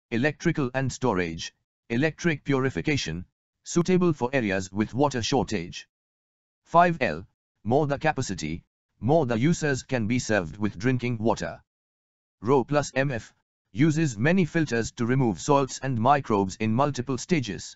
electrical and storage, electric purification, suitable for areas with water shortage. 5L, more the capacity, more the users can be served with drinking water. Rho plus MF, uses many filters to remove salts and microbes in multiple stages.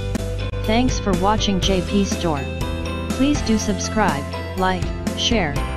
Thanks for watching JP Store. Please do subscribe, like, share,